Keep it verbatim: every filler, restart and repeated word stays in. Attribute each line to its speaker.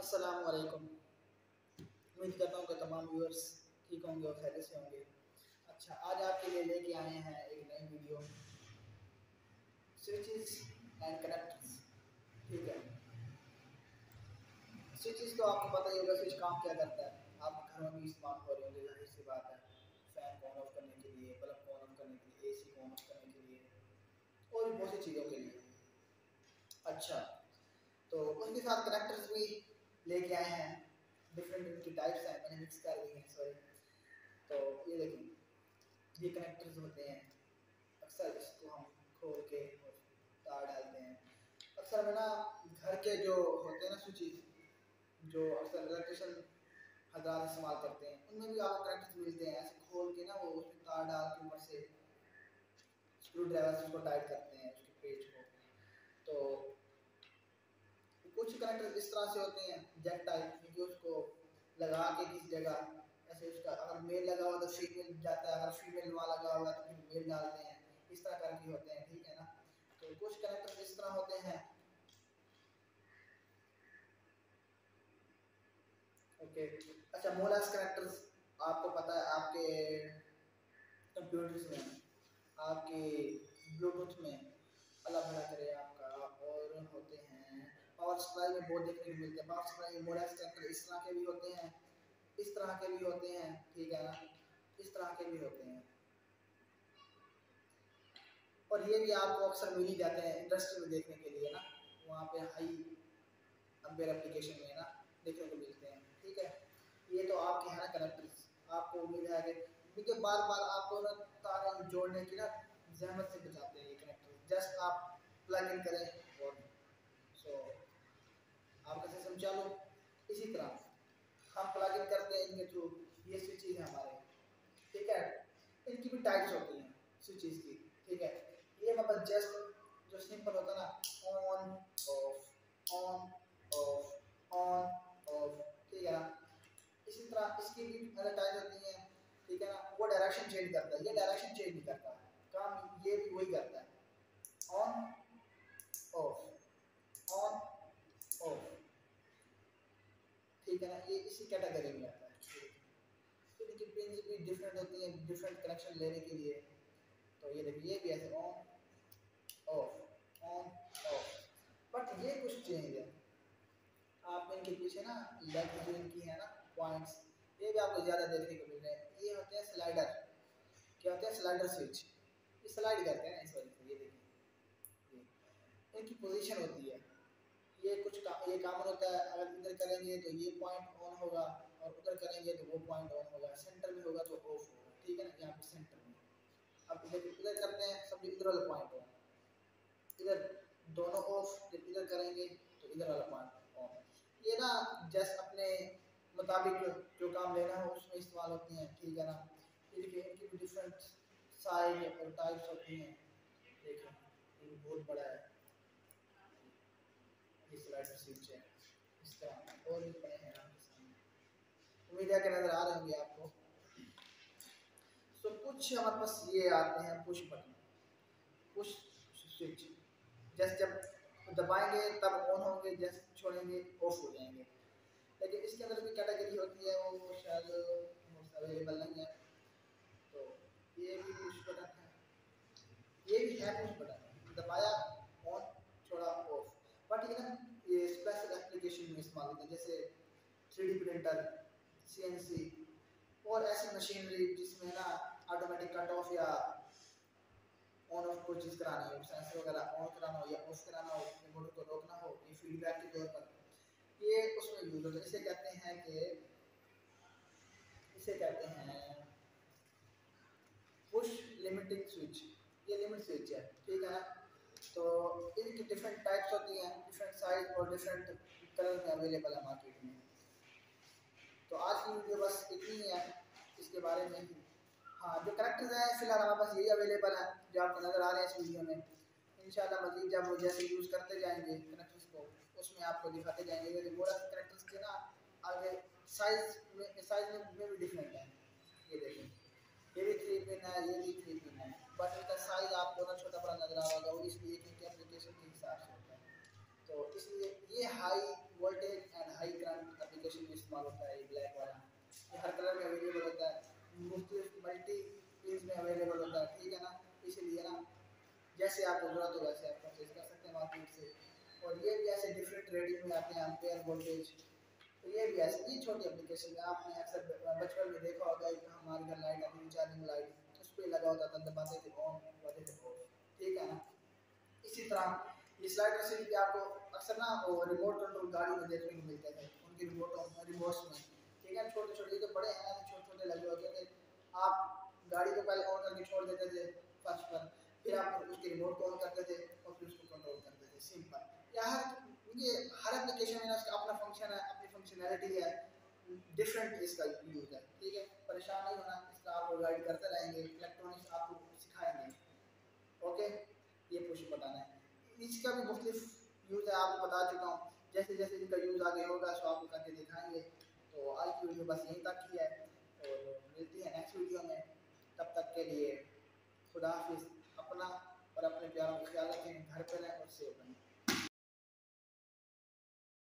Speaker 1: अस्सलाम वालेकुम। उम्मीद करता हूँ कि तमाम व्यूअर्स ठीक होंगे और खैरियत से होंगे। अच्छा, आज आपके लिए लेके आए हैं एक नई वीडियो, स्विचेस एंड कनेक्टर्स। ठीक है, स्विचेस तो आपको पता ही होगा, स्विच काम क्या करता है। आप घरों में इस्तेमाल हो रहे होंगे, जाहिर सी बात है। फैन को ऑन ऑफ करने के लिए, बल्ब को ऑन ऑफ करने के लिए, एसी को ऑन ऑफ करने के लिए और भी बहुत सी चीज़ों के लिए। अच्छा, तो उसके साथ कनेक्टर्स भी लेके आए हैं। डिफरेंट इनकी टाइप्स हैं, मैंने मिक्स कर दी हैं। सॉरी, तो ये देखिए, ये कनेक्टर्स होते हैं। अक्सर इसको हम खोल के और तार डालते हैं। अक्सर हमें ना घर के जो होते हैं ना स्विचेस, जो अक्सर इलेक्ट्रिशियन हज़ार इस्तेमाल करते हैं, उनमें भी आपको कनेक्टर्स मिलते हैं। ऐसे खोल के ना वो उसमें तार डाल के ऊपर से स्क्रू ड्राइवर से उसको टाइट करते हैं, उसके पेज को। तो कुछ कनेक्टर इस तरह से होते हैं जैक टाइप, क्योंकि उसको लगा के किसी जगह ऐसे उसका अगर मेल लगा हुआ तो फीमेल जाता है, अगर फीमेल वहाँ लगा हुआ तो फिर मेल डालते हैं। इस तरह करके होते हैं, ठीक है ना। तो कुछ कनेक्टर इस तरह होते हैं। ओके, अच्छा, मोलास कनेक्टर्स आपको पता है, आपके कंप्यूटर्स में, आपके ब्लूटूथ में, अल्लाह भला करे आपका, और होते हैं पावर सप्लाई में बहुत देखने को मिलते हैं। पावर सप्लाई में मोलास कनेक्टर इस तरह के भी होते हैं, इस तरह के भी होते हैं, ठीक है ना, इस तरह के भी होते हैं। और ये भी आपको अक्सर मिल ही जाते हैं इंडस्ट्री में देखने के लिए ना, वहाँ पे हाई अम्पेयर एप्लीकेशन में ना देखने को मिलते हैं, ठीक है। ये तो आपके हैं ना कनेक्टर्स। आपको उम्मीद है कि क्योंकि बार बार आपको ना तार जोड़ने की ना जहमत से बचाते हैं ये कनेक्टर। जस्ट आप प्लग इन करें और सो आपका सिस्टम चालू। इसी तरह हम प्लग इन करते हैं इनके थ्रू, ये स्विचेज है हमारे, ठीक है। इनकी भी टाइप्स होती हैं स्विचेस की, ठीक है। ये मतलब जस्ट जो सिंपल होता है ना, on off on off on off, ठीक है ना। इसी तरह इसकी भी अलग टाइप होती हैं, ठीक है ना। वो डायरेक्शन चेंज करता है, ये डायरेक्शन चेंज नहीं करता, काम ये भी वही करता है। ऑन ऑफ ऑन ऑफ, ठीक है ना, ये इसी कैटेगरी में आता है। तो इनकी पिन भी डिफरेंट होती हैं डिफरेंट कनेक्शन लेने के लिए। तो ये देखिए, ये भी ऐसे on off on off, but ये कुछ चेंज है। आप इनके पीछे ना लेग जो इनकी है ना पॉइंट्स, ये भी आपको ज़्यादा देखने को मिल रहे हैं। ये होते हैं स्लाइडर, क्या होते हैं स्लाइडर स्विच, ये स्लाइड करते हैं ना इस वजह से। ये देखिए, ये इनकी पोजीशन होती है। ये कुछ का, ये कॉमन होता है, अगर इधर करेंगे तो ये पॉइंट ऑन होगा और उधर करेंगे तो वो पॉइंट ऑन होगा, सेंटर में होगा तो ऑफ होगा, ठीक है ना, यहाँ पे सेंटर में। अब इधर इधर करते हैं सब, इधर वाला पॉइंट ऑन, इधर दोनों ऑफ, जब इधर करेंगे तो इधर वाला पॉइंट ऑन। ये ना जस्ट अपने मुताबिक जो काम लेना हो उसमें इस्तेमाल होती हैं, ठीक है ना। ये देखिए, इनकी भी डिफरेंट साइज और टाइप्स होती हैं। देखिए, ये बहुत बड़ा है, ये स्लाइडर स्विच है। इस तरह और भी बड़े हैं आपके सामने, उम्मीद है कि नजर आ रहे होंगे आपको। तो कुछ हमारे पास ये आते हैं पुश बटन, पुश स्विच, जैसे जब दबाएंगे तब ऑन होंगे, जैसे छोड़ेंगे ऑफ हो जाएंगे। लेकिन इसके अंदर भी कैटेगरी होती है, वो शायद अवेलेबल नहीं है। तो ये भी पुश बटन है, ये भी है पुश बटन, दबाया ऑन, छोड़ा ऑफ। बट ये ना ये स्पेशल एप्लीकेशन में इस्तेमाल होते हैं, जैसे three D printer, C N C और ऐसी मशीनरी जिसमें ना ऑटोमेटिक कट ऑफ या ऑन ऑफ कोई चीज़ करानी हो, सेंसर वगैरह ऑन कराना हो या ऑफ कराना हो, मोटर को रोकना हो, ये फीडबैक के तौर पर ये उसमें यूज होता है। इसे कहते हैं कि इसे कहते हैं पुश लिमिटिंग स्विच, ये लिमिट स्विच है, ठीक है ना। तो इनकी डिफरेंट टाइप्स होती हैं, डिफरेंट साइज और डिफरेंट कलर में अवेलेबल है मार्केट में। तो आज की वीडियो बस इतनी ही है इसके बारे में ही। हाँ, जो कनेक्टर्स हैं फिलहाल हमारे पास यही अवेलेबल है जो आपको नज़र आ रहे हैं इस वीडियो में। इंशाल्लाह मज़ीद जब वो जैसे यूज़ करते जाएंगे कनेक्टर्स को, उसमें आपको दिखाते जाएंगे। ये बोला कनेक्टर्स के ना आगे साइज में साइज में, में भी डिफरेंट है। ये देखें, ये भी थ्री पिन है, ये भी थ्री पिन है, बट इनका साइज आपको ना छोटा बड़ा नज़र आ रहा होगा, इसलिए क्योंकि एप्लीकेशन के हिसाब से होता है। तो इसलिए ये high voltage and high current application में इस्तेमाल होता है, ये ब्लैक वाला, ये हर कलर में अवेलेबल होता है, मुख्तलिफ मल्टी पेज में अवेलेबल होता है, ठीक है ना। इसीलिए ना जैसे आपको ज़रूरत हो वैसे आप परचेज कर सकते हैं मार्केट से। और ये भी ऐसे डिफरेंट रेटिंग में आते हैं, एम्पेयर वोल्टेज, तो ये भी ऐसे ये छोटी एप्लीकेशन है। आपने अक्सर बचपन में देखा होगा कि हमारे घर लाइट आती थी, चार्जिंग लाइट, उस पर लगा होता था, दबाते थे ऑन, दबाते थे ऑफ, ठीक है ना। इसी तरह इस लाइट से भी आपको अक्सर ना वो रिमोट कंट्रोल गाड़ी में देखने को मिलते थे, उनके रिमोटों रिमोट्स में, ठीक है, छोटे छोटे, ये तो बड़े हैं, छोटे छोटे लगे होते थे। आप गाड़ी को पहले ऑन करके छोड़ देते थे फर्स्ट पर, फिर आप उसके रिमोट को ऑन करते थे और फिर उसको कंट्रोल करते थे, सिंपल। यार ये हर एप्लीकेशन में उसका अपना फंक्शन है, अपनी फंक्शनैलिटी है, डिफरेंट इसका यूज है, ठीक है। परेशान नहीं होना, इसका आप गाइड करते रहेंगे, इलेक्ट्रॉनिक्स आपको सिखाएंगे, ओके। ये कुछ बताना है, इसका भी मुख्तलिफ यूज़ है, आपको बता चुका हूँ। जैसे जैसे इनका यूज़ आगे होगा सो आपको करके दिखाएंगे। तो आज की वीडियो बस यहीं तक ही है, और मिलती है नेक्स्ट वीडियो में। तब तक के लिए खुदा हाफिज़। अपना और अपने प्यारों का ख्याल रखें, घर पर रहें और सेफ रहें।